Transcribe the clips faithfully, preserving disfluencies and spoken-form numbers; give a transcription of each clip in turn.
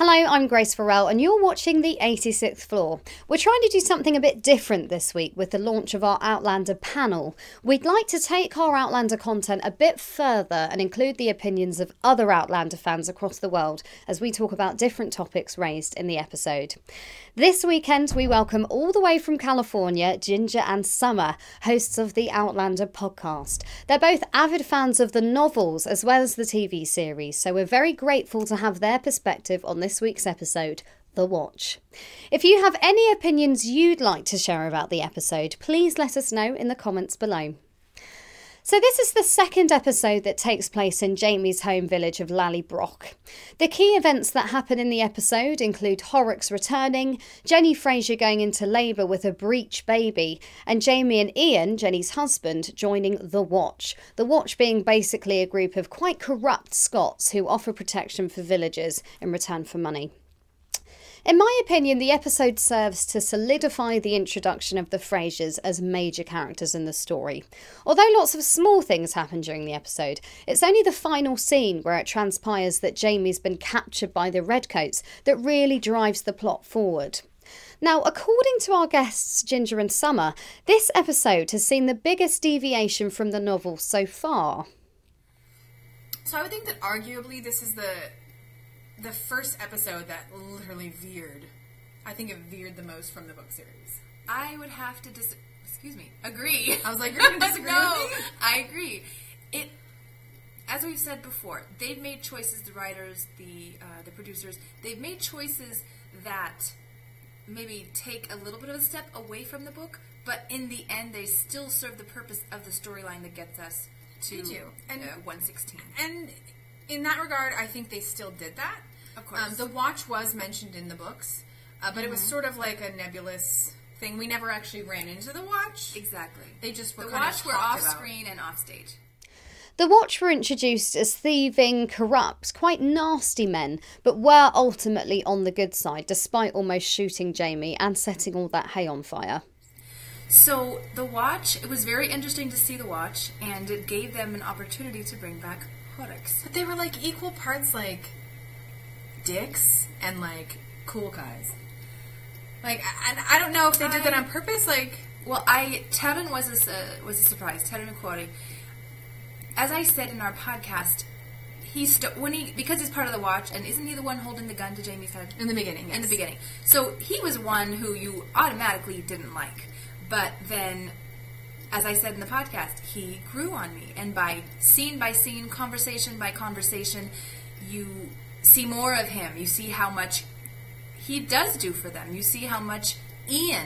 Hello, I'm Grace Farrell and you're watching the eighty-sixth Floor. We're trying to do something a bit different this week with the launch of our Outlander panel. We'd like to take our Outlander content a bit further and include the opinions of other Outlander fans across the world as we talk about different topics raised in the episode. This weekend we welcome all the way from California, Ginger and Summer, hosts of the Outlander Podcast. They're both avid fans of the novels as well as the T V series, so we're very grateful to have their perspective on this week's episode, The Watch. If you have any opinions you'd like to share about the episode, please let us know in the comments below. So this is the second episode that takes place in Jamie's home village of Lallybroch. The key events that happen in the episode include Horrocks returning, Jenny Fraser going into labour with a breech baby, and Jamie and Ian, Jenny's husband, joining The Watch. The Watch being basically a group of quite corrupt Scots who offer protection for villagers in return for money. In my opinion, the episode serves to solidify the introduction of the Frasers as major characters in the story. Although lots of small things happen during the episode, it's only the final scene where it transpires that Jamie's been captured by the Redcoats that really drives the plot forward. Now, according to our guests Ginger and Summer, this episode has seen the biggest deviation from the novel so far. So I would think that arguably this is the... the first episode that literally veered. I think it veered the most from the book series. I would have to dis... Excuse me. Agree. I was like, you're going to disagree no, with me? I agree. It, as we've said before, they've made choices, the writers, the uh, the producers, they've made choices that maybe take a little bit of a step away from the book, but in the end they still serve the purpose of the storyline that gets us to and, uh, one sixteen. And in that regard, I think they still did that. Of course. Um, the Watch was mentioned in the books, uh, but mm-hmm. it was sort of like a nebulous thing. We never actually ran into the Watch. Exactly. They just were the kind Watch of were talked off about. screen and off stage. The Watch were introduced as thieving, corrupt, quite nasty men, but were ultimately on the good side, despite almost shooting Jamie and setting all that hay on fire. So, the Watch, it was very interesting to see the Watch, and it gave them an opportunity to bring back Horrocks. But they were like equal parts like dicks and like cool guys. Like, and I don't know if they did I, that on purpose. Like, well, I Taran was a uh, was a surprise. Taran Aquari. As I said in our podcast, he st- when he because he's part of the Watch, and isn't he the one holding the gun to Jamie's head in the beginning? Yes. In the beginning, so he was one who you automatically didn't like, but then. As I said in the podcast, he grew on me. And by scene by scene, conversation by conversation, you see more of him. You see how much he does do for them. You see how much Ian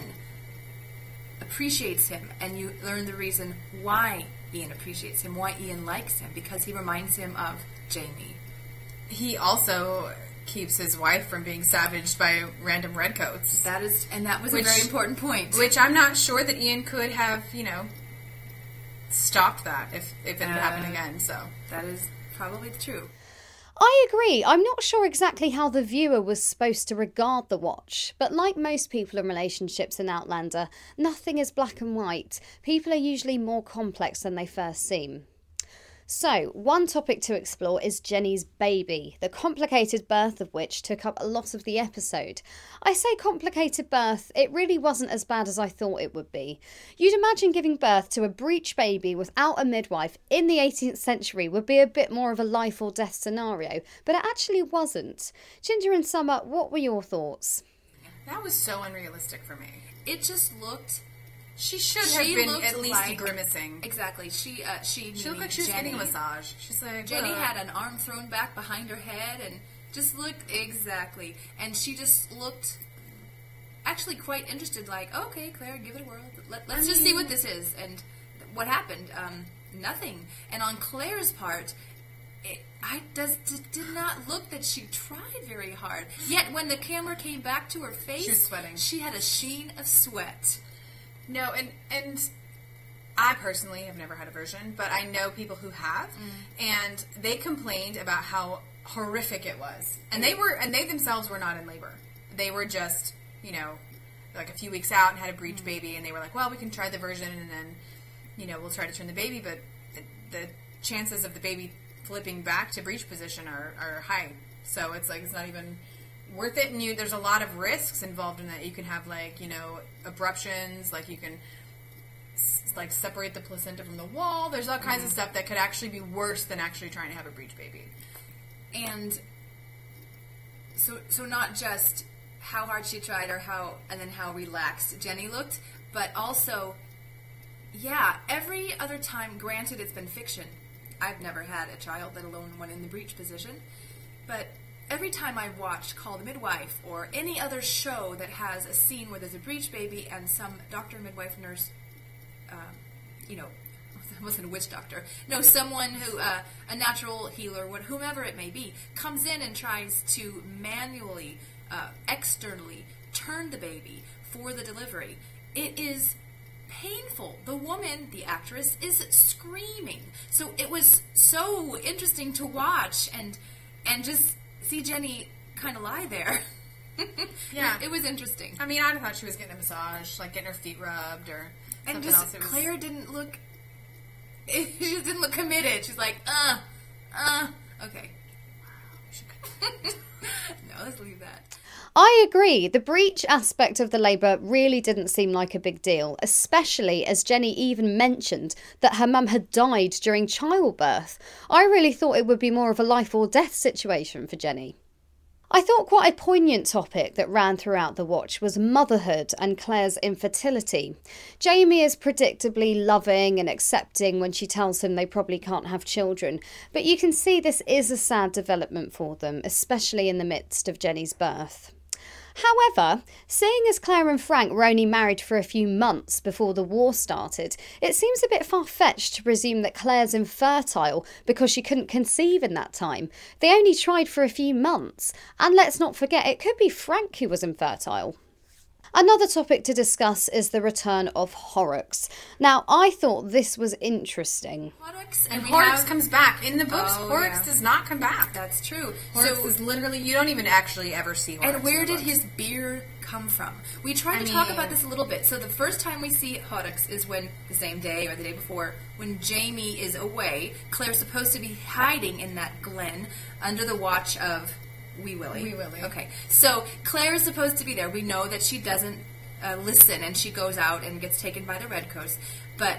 appreciates him. And you learn the reason why Ian appreciates him, why Ian likes him, because he reminds him of Jamie. He also keeps his wife from being savaged by random redcoats. That is, and that was which, a very important point. Which I'm not sure that Ian could have, you know, stopped that if, if it had uh, happened again, so. That is probably true. I agree. I'm not sure exactly how the viewer was supposed to regard the Watch, but like most people in relationships in Outlander, nothing is black and white. People are usually more complex than they first seem. So, one topic to explore is Jenny's baby, the complicated birth of which took up a lot of the episode. I say complicated birth, it really wasn't as bad as I thought it would be. You'd imagine giving birth to a breech baby without a midwife in the eighteenth century would be a bit more of a life or death scenario, but it actually wasn't. Ginger and Summer, what were your thoughts? That was so unrealistic for me. It just looked... She should she have been at least like, grimacing. Exactly. She uh, she she looked like she was Jenny, getting a massage. She's like Jenny uh, had an arm thrown back behind her head and just looked exactly. And she just looked actually quite interested. Like, okay, Claire, give it a whirl. Let, let's I just mean, see what this is. And what happened? Um, nothing. And on Claire's part, it, I does did, did not look that she tried very hard. Yet when the camera came back to her face, she was sweating. She had a sheen of sweat. No, and and I personally have never had a version, but I know people who have, mm. and they complained about how horrific it was. And they were, and they themselves were not in labor. They were just, you know, like a few weeks out and had a breech mm. baby, and they were like, well, we can try the version, and then, you know, we'll try to turn the baby, but the, the chances of the baby flipping back to breech position are, are high. So it's like, it's not even worth it, and you there's a lot of risks involved in that. You can have, like, you know, abruptions, like you can s- like separate the placenta from the wall. There's all kinds mm-hmm. of stuff that could actually be worse than actually trying to have a breech baby. And so so not just how hard she tried or how and then how relaxed Jenny looked, but also, yeah, every other time, granted it's been fiction, I've never had a child, let alone one in the breech position, but every time I've watched Call the Midwife or any other show that has a scene where there's a breech baby and some doctor, midwife, nurse, um, you know, I wasn't a witch doctor, no, someone who, uh, a natural healer, what, whomever it may be, comes in and tries to manually, uh, externally turn the baby for the delivery, it is painful. The woman, the actress, is screaming. So it was so interesting to watch and and just see Jenny kind of lie there. Yeah. It, it was interesting. I mean, I thought she was getting a massage, like getting her feet rubbed or and something just, else. It was... Claire didn't look, she just didn't look committed. She's like, uh, uh, okay. No, let's leave that. I agree. The breech aspect of the labour really didn't seem like a big deal, especially as Jenny even mentioned that her mum had died during childbirth. I really thought it would be more of a life or death situation for Jenny. I thought quite a poignant topic that ran throughout the watch was motherhood and Claire's infertility. Jamie is predictably loving and accepting when she tells him they probably can't have children, but you can see this is a sad development for them, especially in the midst of Jenny's birth. However, seeing as Claire and Frank were only married for a few months before the war started, it seems a bit far-fetched to presume that Claire's infertile because she couldn't conceive in that time. They only tried for a few months, and let's not forget it could be Frank who was infertile. Another topic to discuss is the return of Horrocks. Now, I thought this was interesting. Horrocks, and, and Horrocks have... comes back. In the books, oh, Horrocks yeah. does not come back. That's true. Horrocks so, is literally, you don't even actually ever see Horrocks. And where did his beard come from? We tried I to mean, talk about this a little bit. So the first time we see Horrocks is when, the same day or the day before, when Jamie is away. Claire's supposed to be hiding in that glen under the watch of Wee Willie. Wee Willie. Okay. So Claire is supposed to be there. We know that she doesn't Uh, listen, and she goes out and gets taken by the Redcoats. But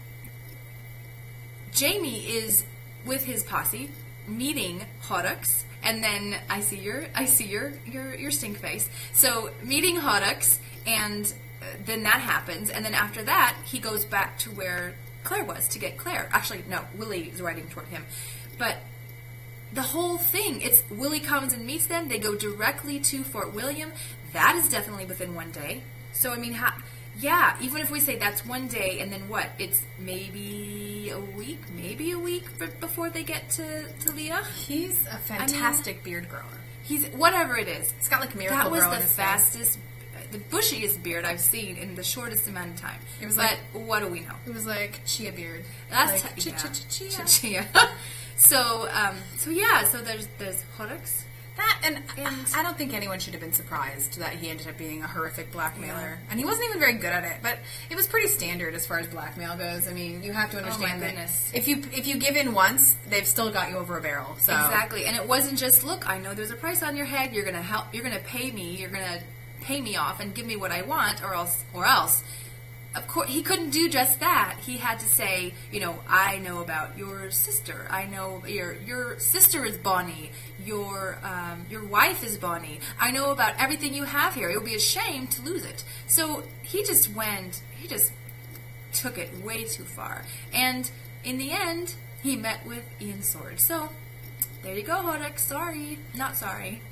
Jamie is with his posse meeting Horrocks, and then I see your I see your your your stink face. So meeting Horrocks, and uh, then that happens, and then after that he goes back to where Claire was to get Claire. Actually, no, Willie is riding toward him, but. The whole thing, it's Willie comes and meets them. They go directly to Fort William. That is definitely within one day. So, I mean, how, yeah, even if we say that's one day, and then what? It's maybe a week, maybe a week for, before they get to, to Leah. He's a fantastic I mean, beard grower. He's, whatever it is. It's got like Miracle That was Grow the in his fastest, face. The bushiest beard I've seen in the shortest amount of time. It was but like, what do we know? It was like chia beard. That's like, t- chia. Chia. chia. So, um, so yeah, so there's there's Horrocks. That, and, and I don't think anyone should have been surprised that he ended up being a horrific blackmailer. Yeah. And he wasn't even very good at it, but it was pretty standard as far as blackmail goes. I mean, you have to understand oh my that goodness. if you if you give in once, they've still got you over a barrel. So exactly, and it wasn't just, look, I know there's a price on your head. You're gonna help. You're gonna pay me. You're gonna pay me off and give me what I want, or else, or else. Of course, he couldn't do just that. He had to say, you know, I know about your sister. I know your your sister is Bonnie. Your um, your wife is Bonnie. I know about everything you have here. It would be a shame to lose it. So he just went. He just took it way too far. And in the end, he met with Ian Sword. So there you go, Horrocks. Sorry, not sorry.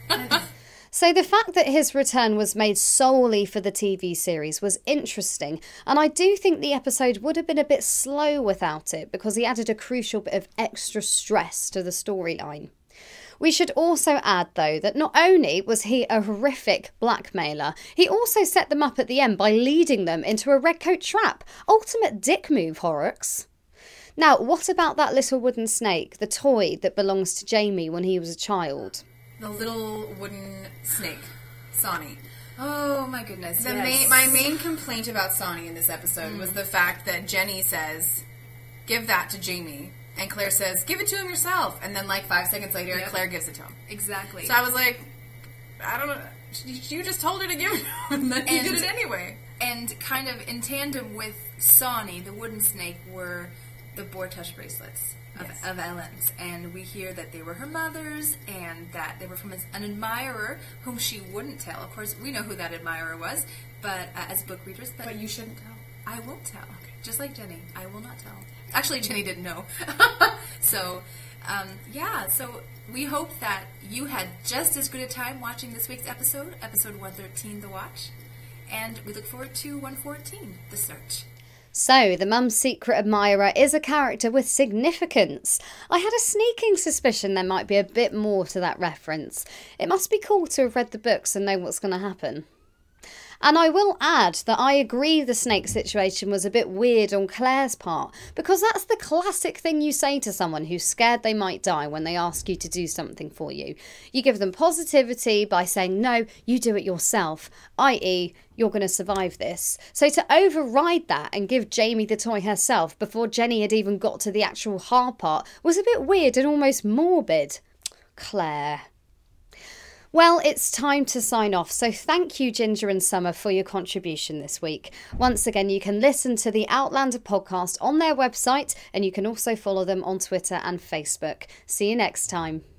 So the fact that his return was made solely for the T V series was interesting, and I do think the episode would have been a bit slow without it because he added a crucial bit of extra stress to the storyline. We should also add, though, that not only was he a horrific blackmailer, he also set them up at the end by leading them into a redcoat trap. Ultimate dick move, Horrocks. Now, what about that little wooden snake, the toy that belongs to Jamie when he was a child? The little wooden snake, Sonny. Oh my goodness, the yes. main, my main complaint about Sonny in this episode mm. was the fact that Jenny says, give that to Jamie. And Claire says, give it to him yourself. And then like five seconds later, yep. Claire gives it to him. Exactly. So I was like, I don't know. You just told her to give it to him, and then he did it anyway. And kind of in tandem with Sawney, the wooden snake, were the boar touch bracelets of, yes. of Ellen's. And we hear that they were her mother's, and that they were from an admirer whom she wouldn't tell. Of course, we know who that admirer was, but uh, as book readers. But, but you shouldn't tell. I won't tell. Okay. Just like Jenny, I will not tell. Actually, Jenny didn't know. so, um, yeah, so we hope that you had just as good a time watching this week's episode, episode one thirteen, The Watch. And we look forward to one fourteen, The Search. So, the mum's secret admirer is a character with significance. I had a sneaking suspicion there might be a bit more to that reference. It must be cool to have read the books and know what's going to happen. And I will add that I agree the snake situation was a bit weird on Claire's part, because that's the classic thing you say to someone who's scared they might die when they ask you to do something for you. You give them positivity by saying, no, you do it yourself, that is, you're going to survive this. So to override that and give Jamie the toy herself before Jenny had even got to the actual hard part was a bit weird and almost morbid. Claire. Well, it's time to sign off, so thank you, Ginger and Summer, for your contribution this week. Once again, you can listen to the Outlander podcast on their website, and you can also follow them on Twitter and Facebook. See you next time.